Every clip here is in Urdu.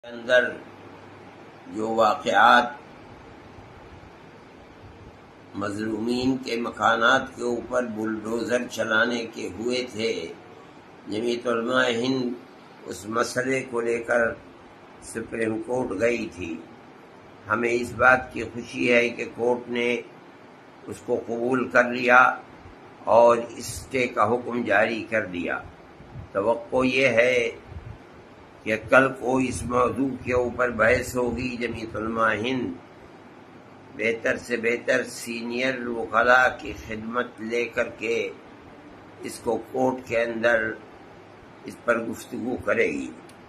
اندر جو واقعات مظلومین کے مکانات کے اوپر بلڈوزر چلانے کے ہوئے تھے، جمعیت علماء ہند اس مسئلے کو لے کر سپریم کورٹ گئی تھی۔ ہمیں اس بات کی خوشی ہے کہ کورٹ نے اس کو قبول کر لیا اور اسٹے کا حکم جاری کر دیا۔ توقع یہ ہے کہ کل کو اس موضوع کے اوپر بحث ہوگی۔ جمعیت علماء ہند بہتر سے بہتر سینئر وکلاء کی خدمت لے کر کے اس کو کورٹ کے اندر اس پر گفتگو کرے گی۔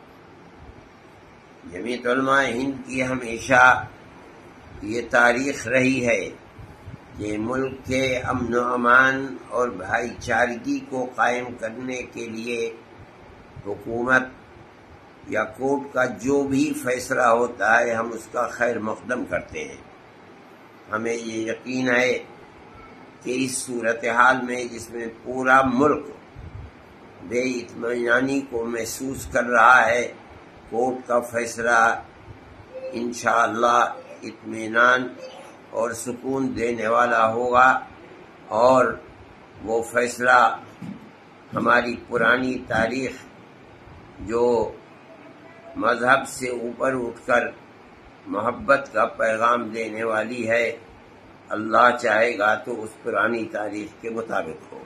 جمعیت علماء ہند کی ہمیشہ یہ تاریخ رہی ہے کہ ملک کے امن و امان اور بھائی چارگی کو قائم کرنے کے لیے حکومت یا کورٹ کا جو بھی فیصلہ ہوتا ہے ہم اس کا خیر مقدم کرتے ہیں۔ ہمیں یہ یقین ہے کہ اس صورتحال میں جس میں پورا ملک بے اطمینانی کو محسوس کر رہا ہے، کورٹ کا فیصلہ انشاءاللہ اطمینان اور سکون دینے والا ہوگا، اور وہ فیصلہ ہماری پرانی تاریخ جو مذہب سے اوپر اٹھ کر محبت کا پیغام دینے والی ہے، اللہ چاہے گا تو اس پرانی تاریخ کے مطابق ہو۔